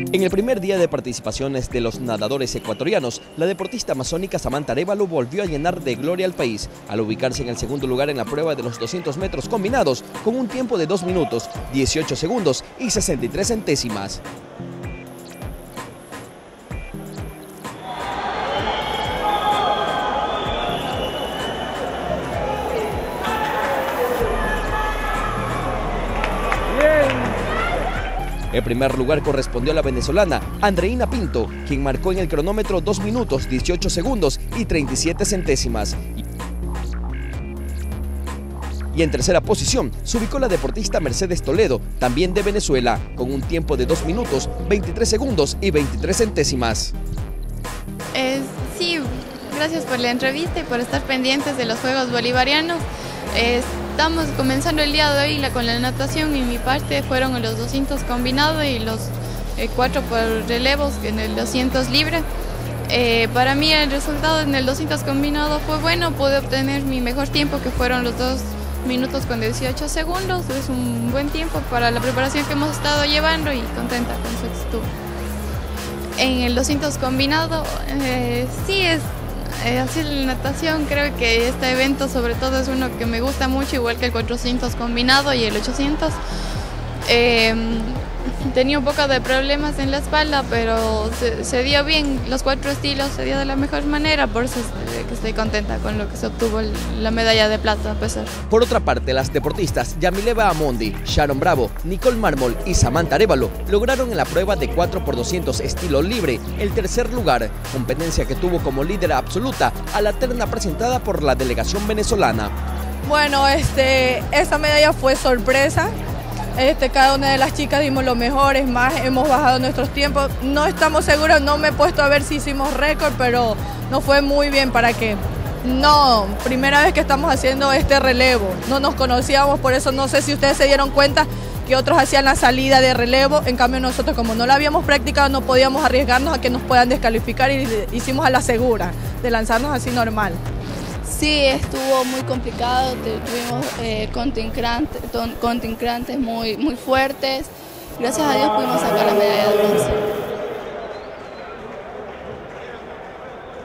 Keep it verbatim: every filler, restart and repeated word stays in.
En el primer día de participaciones de los nadadores ecuatorianos, la deportista amazónica Samantha Arévalo volvió a llenar de gloria al país, al ubicarse en el segundo lugar en la prueba de los doscientos metros combinados, con un tiempo de dos minutos, dieciocho segundos y sesenta y tres centésimas. El primer lugar correspondió a la venezolana Andreina Pinto, quien marcó en el cronómetro dos minutos, dieciocho segundos y treinta y siete centésimas. Y en tercera posición se ubicó la deportista Mercedes Toledo, también de Venezuela, con un tiempo de dos minutos, veintitrés segundos y veintitrés centésimas. Eh, sí, gracias por la entrevista y por estar pendientes de los Juegos Bolivarianos. Eh, Estamos comenzando el día de hoy la, con la natación y mi parte fueron los doscientos combinados y los eh, cuatro por relevos en el doscientos libre. Eh, para mí el resultado en el doscientos combinado fue bueno, pude obtener mi mejor tiempo que fueron los dos minutos con dieciocho segundos. Es un buen tiempo para la preparación que hemos estado llevando y contenta con su actitud. En el doscientos combinado, eh, sí es... Eh, así la natación, creo que este evento sobre todo es uno que me gusta mucho, igual que el cuatrocientos combinado y el ochocientos. Eh, tenía un poco de problemas en la espalda, pero se, se dio bien, los cuatro estilos se dio de la mejor manera, por eso es, que estoy contenta con lo que se obtuvo el, la medalla de plata a pesar. Por otra parte, las deportistas Yamileva Amondi, Sharon Bravo, Nicole Mármol y Samantha Arévalo lograron en la prueba de cuatro por doscientos estilo libre el tercer lugar, competencia que tuvo como líder absoluta a la terna presentada por la delegación venezolana. Bueno, este, esta medalla fue sorpresa. Este, cada una de las chicas dimos lo mejor, es más, hemos bajado nuestros tiempos. No estamos seguros, no me he puesto a ver si hicimos récord, pero nos fue muy bien. ¿Para qué? No, primera vez que estamos haciendo este relevo, no nos conocíamos, por eso no sé si ustedes se dieron cuenta que otros hacían la salida de relevo, en cambio nosotros como no la habíamos practicado no podíamos arriesgarnos a que nos puedan descalificar y hicimos a la segura, de lanzarnos así normal. Sí, estuvo muy complicado, tuvimos eh, contrincantes, contrincantes muy, muy fuertes. Gracias a Dios pudimos sacar la medalla de bronce.